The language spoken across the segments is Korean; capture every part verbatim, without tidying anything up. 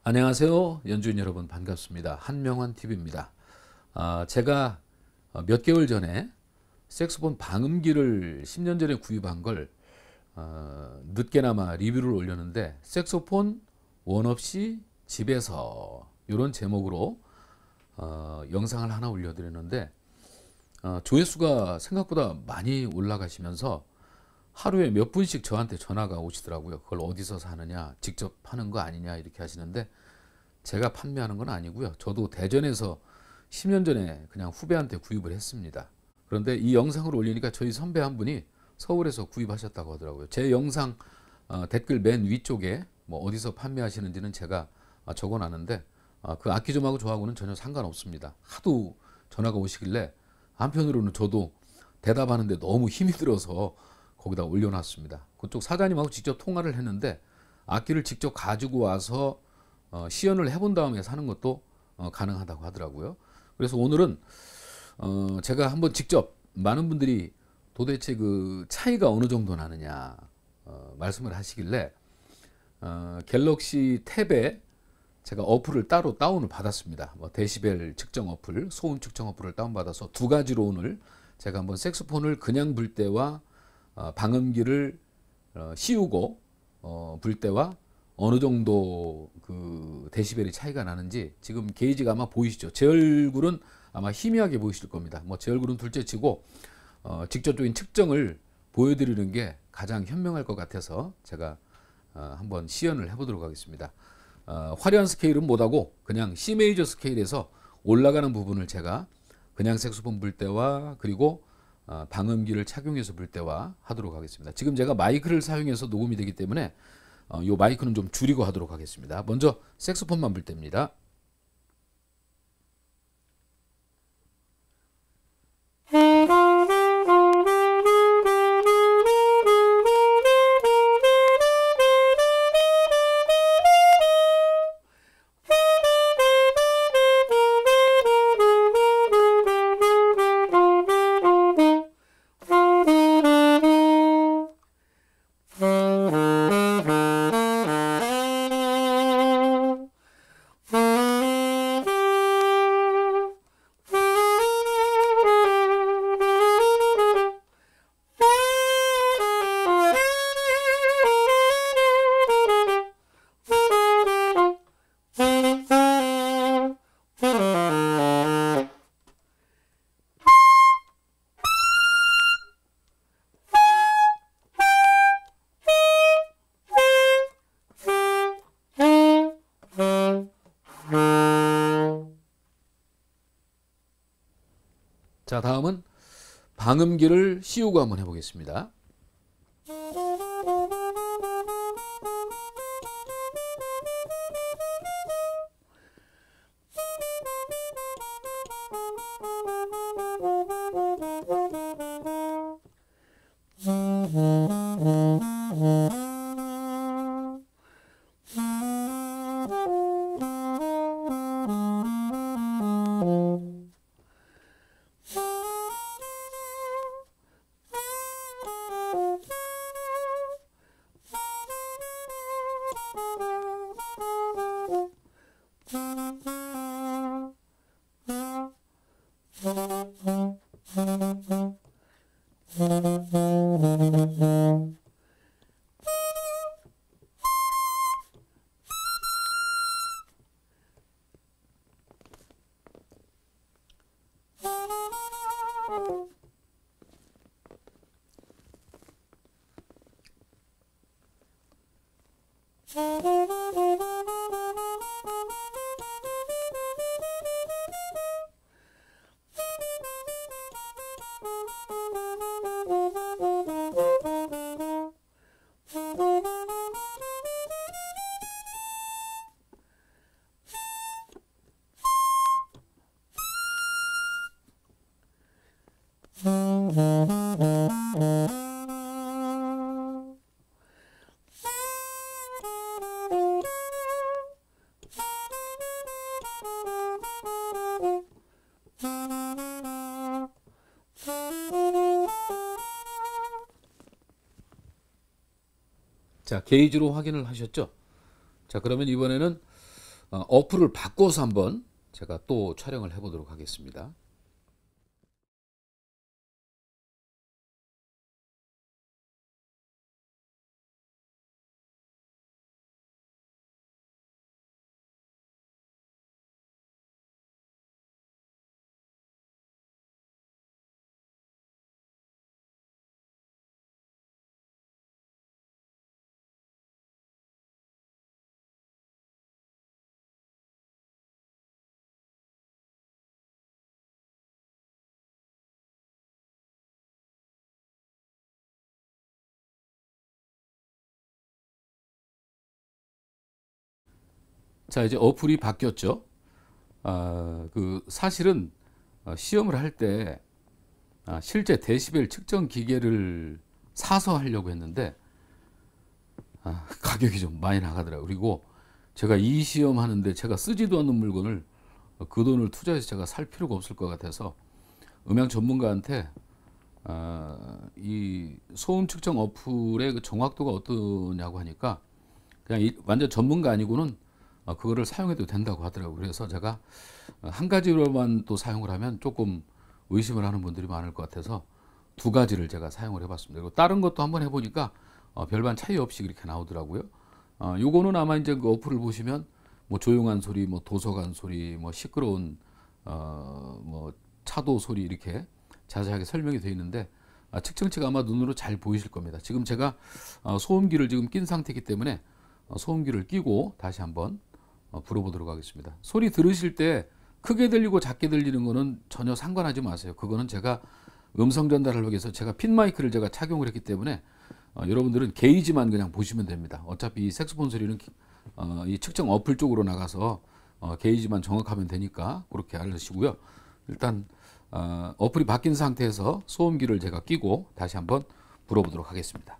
안녕하세요. 연주인 여러분 반갑습니다. 한명환 티비입니다. 아, 제가 몇 개월 전에 색소폰 방음기를 십 년 전에 구입한 걸 어, 늦게나마 리뷰를 올렸는데 색소폰 원 없이 집에서 이런 제목으로 어, 영상을 하나 올려드렸는데 어, 조회수가 생각보다 많이 올라가시면서 하루에 몇 분씩 저한테 전화가 오시더라고요. 그걸 어디서 사느냐, 직접 하는 거 아니냐 이렇게 하시는데 제가 판매하는 건 아니고요. 저도 대전에서 십 년 전에 그냥 후배한테 구입을 했습니다. 그런데 이 영상을 올리니까 저희 선배 한 분이 서울에서 구입하셨다고 하더라고요. 제 영상 어, 댓글 맨 위쪽에 뭐 어디서 판매하시는지는 제가 어, 적어놨는데 어, 그 악기 좀 하고 저하고는 전혀 상관없습니다. 하도 전화가 오시길래 한편으로는 저도 대답하는데 너무 힘이 들어서 거기다 올려놨습니다. 그쪽 사장님하고 직접 통화를 했는데 악기를 직접 가지고 와서 어, 시연을 해본 다음에 사는 것도 어, 가능하다고 하더라고요. 그래서 오늘은 어, 제가 한번 직접 많은 분들이 도대체 그 차이가 어느 정도 나느냐 어, 말씀을 하시길래 어, 갤럭시 탭에 제가 어플을 따로 다운을 받았습니다. 뭐 데시벨 측정 어플, 소음 측정 어플을 다운받아서 두 가지로 오늘 제가 한번 색소폰을 그냥 불 때와 어, 방음기를 어, 씌우고 어, 불 때와 어느 정도 그 데시벨이 차이가 나는지 지금 게이지가 아마 보이시죠? 제 얼굴은 아마 희미하게 보이실 겁니다. 뭐 제 얼굴은 둘째 치고 어, 직접적인 측정을 보여드리는 게 가장 현명할 것 같아서 제가 어, 한번 시연을 해보도록 하겠습니다. 어, 화려한 스케일은 못하고 그냥 C 메이저 스케일에서 올라가는 부분을 제가 그냥 색소폰 불 때와 그리고 어, 방음기를 착용해서 불 때와 하도록 하겠습니다. 지금 제가 마이크를 사용해서 녹음이 되기 때문에 어, 이 마이크는 좀 줄이고 하도록 하겠습니다. 먼저 색소폰만 불 때입니다. 자, 다음은 방음기를 씌우고 한번 해보겠습니다. 자, 게이지로 확인을 하셨죠? 자, 그러면 이번에는 어, 어플을 바꿔서 한번 제가 또 촬영을 해보도록 하겠습니다. 자, 이제 어플이 바뀌었죠. 아, 그 사실은 어, 시험을 할 때 아, 실제 데시벨 측정 기계를 사서 하려고 했는데 아, 가격이 좀 많이 나가더라고요. 그리고 제가 이 시험 하는데 제가 쓰지도 않는 물건을 그 돈을 투자해서 제가 살 필요가 없을 것 같아서 음향 전문가한테 아, 이 소음 측정 어플의 그 정확도가 어떠냐고 하니까 그냥 이, 완전 전문가 아니고는 어, 그거를 사용해도 된다고 하더라고요. 그래서 제가 한 가지로만 또 사용을 하면 조금 의심을 하는 분들이 많을 것 같아서 두 가지를 제가 사용을 해봤습니다. 그리고 다른 것도 한번 해보니까 어, 별반 차이 없이 그렇게 나오더라고요. 어, 요거는 아마 이제 그 어플을 보시면 뭐 조용한 소리, 뭐 도서관 소리, 뭐 시끄러운 어, 뭐 차도 소리 이렇게 자세하게 설명이 되어 있는데 아, 측정치가 아마 눈으로 잘 보이실 겁니다. 지금 제가 어, 소음기를 지금 낀 상태이기 때문에 어, 소음기를 끼고 다시 한번 어, 불어보도록 하겠습니다. 소리 들으실 때 크게 들리고 작게 들리는 거는 전혀 상관하지 마세요. 그거는 제가 음성 전달을 하기 위해서 제가 핀 마이크를 제가 착용을 했기 때문에 어, 여러분들은 게이지만 그냥 보시면 됩니다. 어차피 이 색소폰 소리는 어, 이 측정 어플 쪽으로 나가서 어, 게이지만 정확하면 되니까 그렇게 알으시고요. 일단 어, 어플이 바뀐 상태에서 소음기를 제가 끼고 다시 한번 불어보도록 하겠습니다.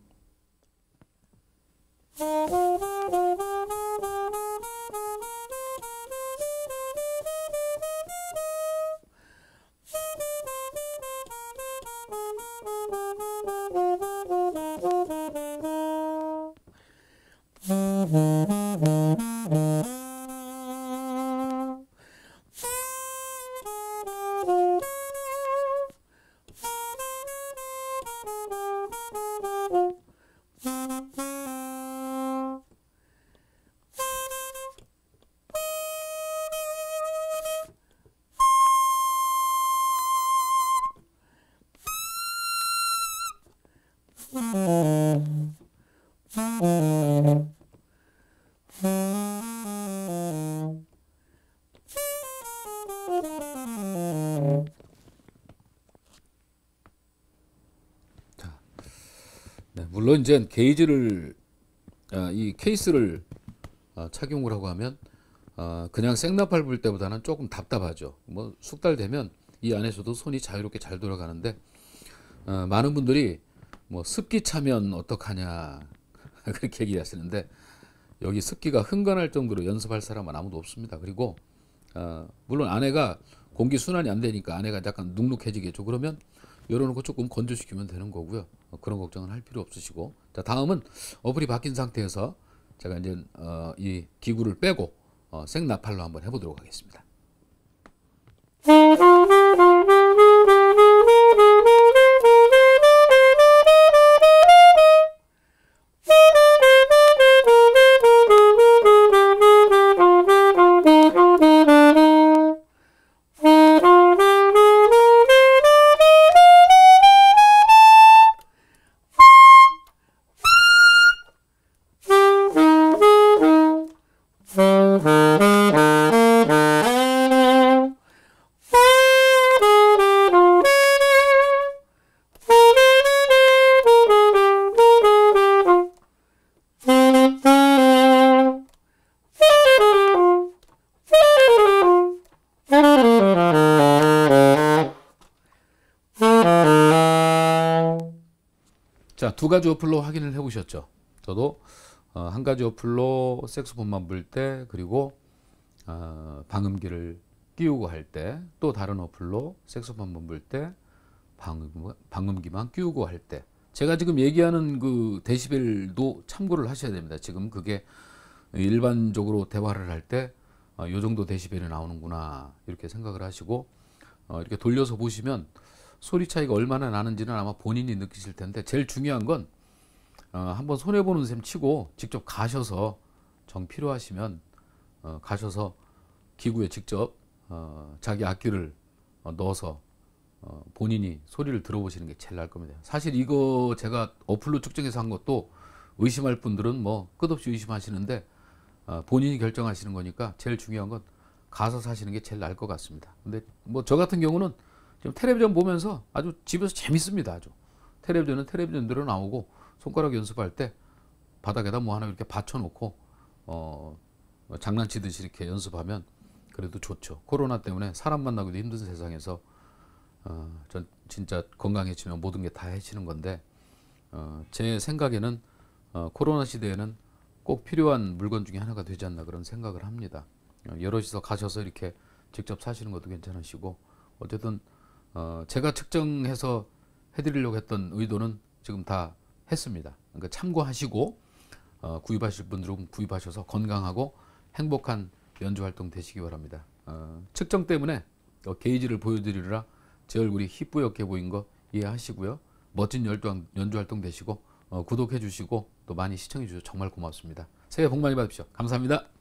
네, 물론 이제 게이지를 아, 이 케이스를 아, 착용을 하고 하면 아, 그냥 생나팔 불 때보다는 조금 답답하죠. 뭐 숙달 되면 이 안에서도 손이 자유롭게 잘 돌아가는데 어, 많은 분들이 뭐 습기 차면 어떡하냐 그렇게 얘기하시는데 여기 습기가 흥건할 정도로 연습할 사람은 아무도 없습니다. 그리고 어, 물론 안에가 공기 순환이 안 되니까 안에가 약간 눅눅해지겠죠. 그러면 열어놓고 조금 건조시키면 되는 거고요. 어, 그런 걱정은 할 필요 없으시고 자 다음은 어플이 바뀐 상태에서 제가 이제 어, 이 기구를 빼고 어, 생나팔로 한번 해보도록 하겠습니다. 자, 두 가지 어플로 확인을 해 보셨죠? 저도 어, 한 가지 어플로 색소폰만 불 때 그리고 어, 방음기를 끼우고 할 때 또 다른 어플로 색소폰만 불 때 방음, 방음기만 끼우고 할 때 제가 지금 얘기하는 그 데시벨도 참고를 하셔야 됩니다. 지금 그게 일반적으로 대화를 할 때 어, 요 정도 데시벨이 나오는구나 이렇게 생각을 하시고 어, 이렇게 돌려서 보시면 소리 차이가 얼마나 나는지는 아마 본인이 느끼실 텐데 제일 중요한 건 어, 한번 손해보는 셈 치고 직접 가셔서 정 필요하시면 어, 가셔서 기구에 직접 어, 자기 악기를 어, 넣어서 어, 본인이 소리를 들어보시는 게 제일 나을 겁니다. 사실 이거 제가 어플로 측정해서 한 것도 의심할 분들은 뭐 끝없이 의심하시는데 어, 본인이 결정하시는 거니까 제일 중요한 건 가서 사시는 게 제일 나을 것 같습니다. 근데 뭐 저 같은 경우는 지금 텔레비전 보면서 아주 집에서 재밌습니다. 아주 텔레비전은 텔레비전대로 나오고 손가락 연습할 때 바닥에다 뭐 하나 이렇게 받쳐놓고 어, 장난치듯이 이렇게 연습하면 그래도 좋죠. 코로나 때문에 사람 만나기도 힘든 세상에서 어, 전 진짜 건강해지면 모든 게 다 해지는 건데 어, 제 생각에는 어, 코로나 시대에는 꼭 필요한 물건 중에 하나가 되지 않나 그런 생각을 합니다. 어, 여럿이서 가셔서 이렇게 직접 사시는 것도 괜찮으시고 어쨌든 어, 제가 측정해서 해드리려고 했던 의도는 지금 다 했습니다. 그러니까 참고하시고 어, 구입하실 분들은 구입하셔서 건강하고 행복한 연주 활동 되시기 바랍니다. 어, 측정 때문에 어, 게이지를 보여드리느라 제 얼굴이 희뿌옇게 보인 거 이해하시고요. 멋진 연주, 연주 활동 되시고 어, 구독해 주시고 또 많이 시청해 주셔서 정말 고맙습니다. 새해 복 많이 받으십시오. 감사합니다.